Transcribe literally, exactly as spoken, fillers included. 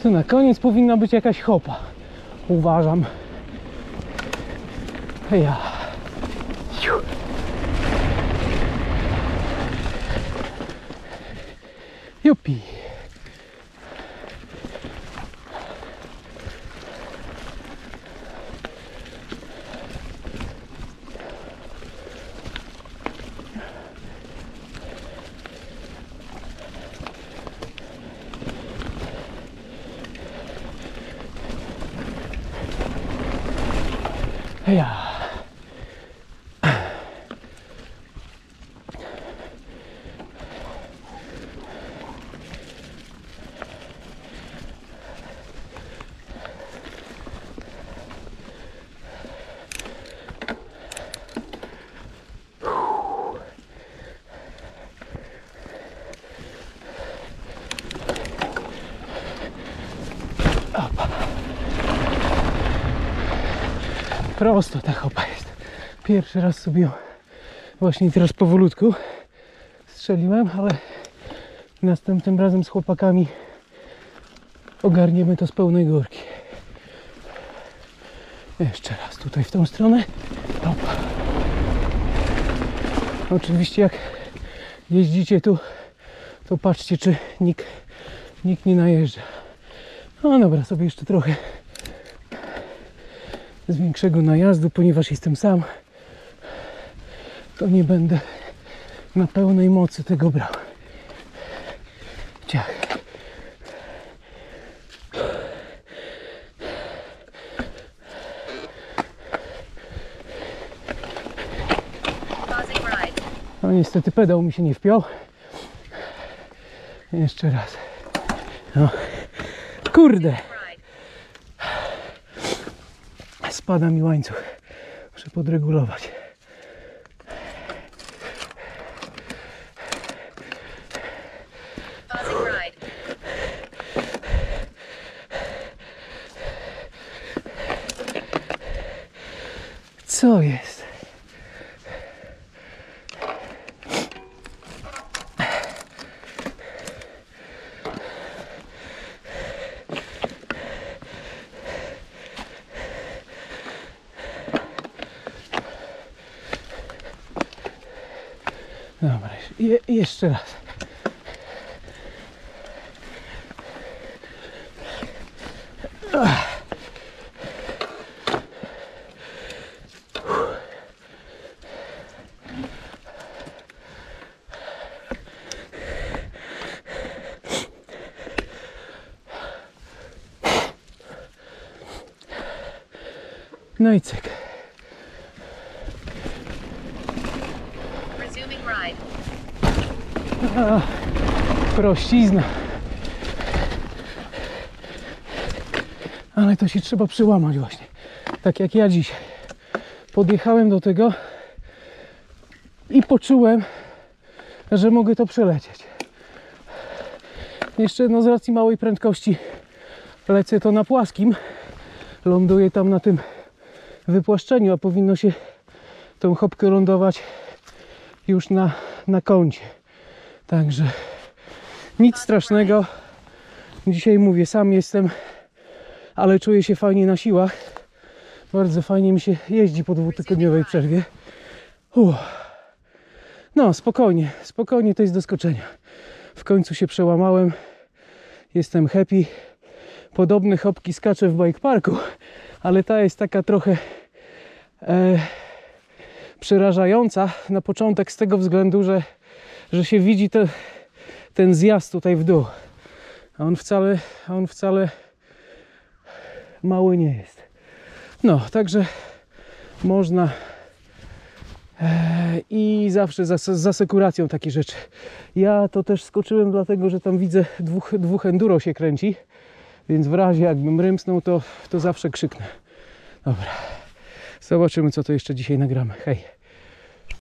Tu na koniec powinna być jakaś chopa. Uważam. Ja. Jupi. Ja. Prosto ta chopa jest. Pierwszy raz sobie ją właśnie teraz powolutku strzeliłem, ale następnym razem z chłopakami ogarniemy to z pełnej górki. Jeszcze raz tutaj w tą stronę. Opa. Oczywiście jak jeździcie tu, to patrzcie, czy nikt, nikt nie najeżdża. No dobra, sobie jeszcze trochę z większego najazdu, ponieważ jestem sam, to nie będę na pełnej mocy tego brał. Ciach. No niestety pedał mi się nie wpiął. Jeszcze raz. No. Kurde. Spada mi łańcuch. Muszę podregulować. Co jest? Dobra, Je jeszcze raz. Ach. No i cyk. A, prościzna. Ale to się trzeba przełamać właśnie. Tak jak ja dzisiaj. Podjechałem do tego i poczułem, że mogę to przelecieć. Jeszcze no z racji małej prędkości lecę to na płaskim. Ląduję tam na tym wypłaszczeniu, a powinno się tą chopkę lądować już na, na kącie. Także nic strasznego. Dzisiaj mówię, sam jestem, ale czuję się fajnie na siłach. Bardzo fajnie mi się jeździ po dwutygodniowej przerwie. Uff. No spokojnie, spokojnie, to jest do skoczenia. W końcu się przełamałem. Jestem happy. Podobne chopki skaczę w bike parku, ale ta jest taka trochę e, przerażająca na początek z tego względu, że, że się widzi te, ten zjazd tutaj w dół. A on wcale, a on wcale mały nie jest. No, także można e, i zawsze za, z asekuracją takie rzeczy. Ja to też skoczyłem dlatego, że tam widzę dwóch, dwóch enduro się kręci, więc w razie jakbym rymsnął, to, to zawsze krzyknę. Dobra, zobaczymy, co to jeszcze dzisiaj nagramy. Hej!